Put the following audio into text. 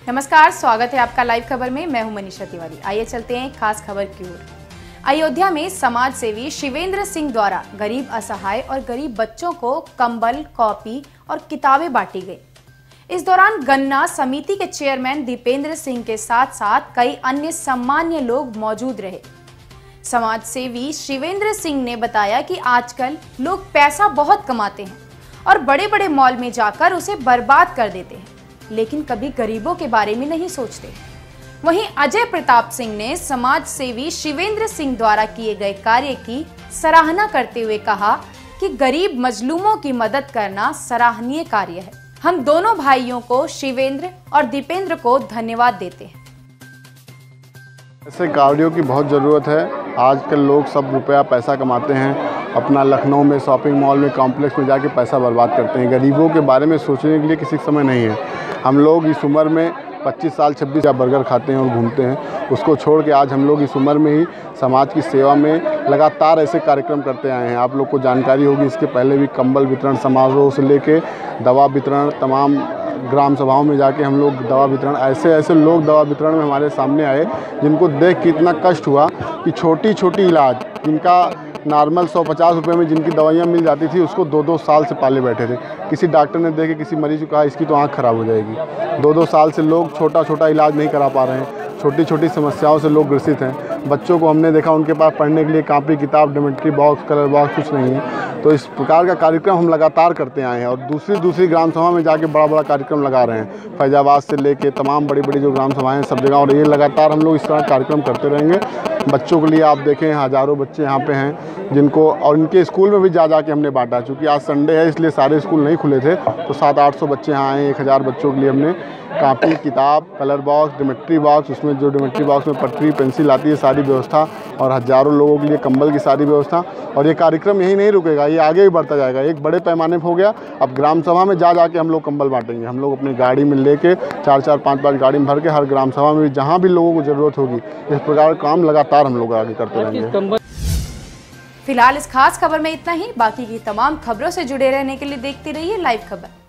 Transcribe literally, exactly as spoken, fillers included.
नमस्कार, स्वागत है आपका लाइव खबर में। मैं हूं मनीषा तिवारी। आइए चलते हैं खास खबर की ओर। अयोध्या में समाज सेवी शिवेंद्र सिंह द्वारा गरीब, असहाय और गरीब बच्चों को कंबल, कॉपी और किताबें बांटी गई। इस दौरान गन्ना समिति के चेयरमैन दीपेंद्र सिंह के साथ साथ कई अन्य सम्मान्य लोग मौजूद रहे। समाज सेवी शिवेंद्र सिंह ने बताया कि आजकल लोग पैसा बहुत कमाते हैं और बड़े बड़े मॉल में जाकर उसे बर्बाद कर देते हैं, लेकिन कभी गरीबों के बारे में नहीं सोचते। वहीं अजय प्रताप सिंह ने समाज सेवी शिवेंद्र सिंह द्वारा किए गए कार्य की सराहना करते हुए कहा कि गरीब मजलूमों की मदद करना सराहनीय कार्य है। हम दोनों भाइयों को, शिवेंद्र और दीपेंद्र को धन्यवाद देते हैं। ऐसे कार्यों की बहुत ज़रूरत है। आजकल लोग सब रुपया पैसा कमाते हैं, अपना लखनऊ में शॉपिंग मॉल में कॉम्प्लेक्स में जाके पैसा बर्बाद करते हैं। गरीबों के बारे में सोचने के लिए किसी समय नहीं है। हम लोग इस उम्र में पच्चीस साल छब्बीस या बर्गर खाते हैं और घूमते हैं, उसको छोड़ के आज हम लोग इस उम्र में ही समाज की सेवा में लगातार ऐसे कार्यक्रम करते आए हैं। आप लोग को जानकारी होगी, इसके पहले भी कंबल वितरण समारोह से लेके दवा वितरण, तमाम ग्राम सभाओं में जाके हम लोग दवा वितरण, ऐसे ऐसे लोग दवा वितरण में हमारे सामने आए जिनको देख के इतना कष्ट हुआ कि छोटी छोटी इलाज, जिनका नॉर्मल सौ पचास रुपये में जिनकी दवाइयाँ मिल जाती थी, उसको दो दो साल से पाले बैठे थे। किसी डॉक्टर ने देखे किसी मरीज को कहा इसकी तो आँख खराब हो जाएगी। दो दो साल से लोग छोटा छोटा इलाज नहीं करा पा रहे हैं। छोटी छोटी समस्याओं से लोग ग्रसित हैं। बच्चों को हमने देखा, उनके पास पढ़ने के लिए कापी किताब, ज्योमेट्री बॉक्स, कलर बॉक्स कुछ नहीं है। तो इस प्रकार का कार्यक्रम हम लगातार करते आए हैं और दूसरी दूसरी ग्राम सभा में जाके बड़ा बड़ा कार्यक्रम लगा रहे हैं। फैजाबाद से लेके तमाम बड़ी बड़ी जो ग्राम सभाएँ हैं सब जगह, और ये लगातार हम लोग इस तरह कार्यक्रम करते रहेंगे। बच्चों के लिए आप देखें, हज़ारों बच्चे यहाँ पे हैं जिनको, और इनके स्कूल में भी जा जा के हमने बांटा। चूँकि आज संडे है इसलिए सारे स्कूल नहीं खुले थे, तो सात आठ सौ बच्चे यहाँ आए। एक हज़ार बच्चों के लिए हमने कापी किताब, कलर बॉक्स, ज्योमेट्री बॉक्स, उसमें जो ज्योमेट्री बॉक्स में पटरी पेंसिल आती है सारी व्यवस्था, और हज़ारों लोगों के लिए कंबल की सारी व्यवस्था। और ये कार्यक्रम यहीं नहीं रुकेगा, ये आगे भी बढ़ता जाएगा। एक बड़े पैमाने पर हो गया, अब ग्राम सभा में जा जाके हम लोग कंबल बांटेंगे। हम लोग अपनी गाड़ी में लेके चार चार पाँच पाँच गाड़ी में भर के हर ग्राम सभा में जहाँ भी लोगों को ज़रूरत होगी, इस प्रकार का काम लगातार हम लोग आगे करते रहेंगे। फिलहाल इस खास खबर में इतना ही। बाकी की तमाम खबरों से जुड़े रहने के लिए देखते रहिए लाइव खबर।